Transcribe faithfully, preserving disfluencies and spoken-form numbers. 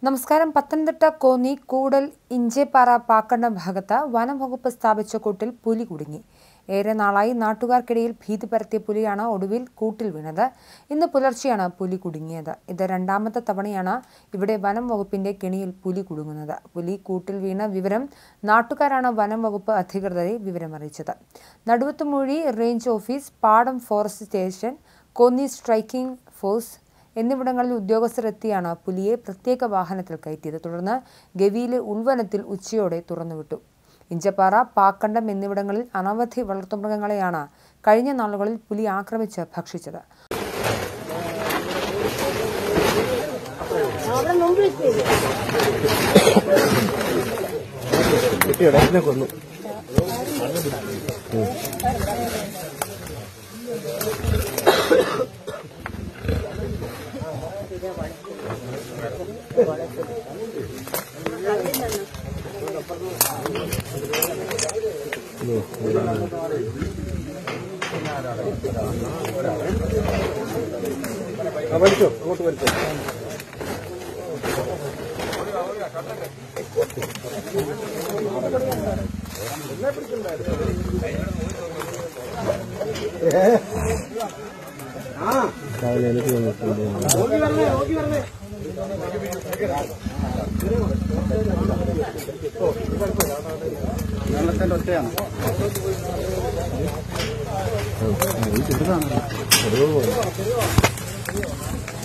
നമസ്കാരം. പത്തനംതിട്ട കോന്നി കൂടൽ ഇഞ്ചേപ്പാറ പാക്കണ്ട ഭാഗത്ത് വനം വകുപ്പ് സ്ഥാപിച്ച കൂട്ടിൽ പുലി കുടുങ്ങി. ഏറെ നാളായി നാട്ടുകാർക്കിടയിൽ ഭീതി പരത്തിയ പുലിയാണ് ഒടുവിൽ കൂട്ടിൽ വീണത്. ഇന്ന് പുലർച്ചെയാണ് പുലി കുടുങ്ങിയത്. ഇത് രണ്ടാമത്തെ തവണയാണ് ഇവിടെ വനം വകുപ്പിന്റെ കെണിയിൽ പുലി കുടുങ്ങുന്നത്. പുലി കൂട്ടിൽ വീണ വിവരം നാട്ടുകാരാണ് വനം വകുപ്പ് അധികൃതരെ വിവരമറിയിച്ചത്. Naduvathumoozhi range office, Padam forest station, Konni striking force എന്നിവിടങ്ങളിൽ ഉദ്യോഗസ്ഥർ എത്തിയാണ് പുലിയെ പ്രത്യേക വാഹനത്തിൽ കയറ്റിയത്. തുടർന്ന് ഗവിയിലെ ഉൾവനത്തിൽ ഉച്ചയോടെ തുറന്നുവിട്ടു. ഇഞ്ചപ്പാറ, പാക്കണ്ടം എന്നിവിടങ്ങളിൽ അനവധി വളർത്തുമൃഗങ്ങളെയാണ് കഴിഞ്ഞ നാളുകളിൽ പുലി ആക്രമിച്ച് ഭക്ഷിച്ചത്. വലിച്ചോ അങ്ങോട്ട് വലിച്ചോ. എനിക്ക് വെള്ളത്തിന്റെ ഒറ്റയാണ്.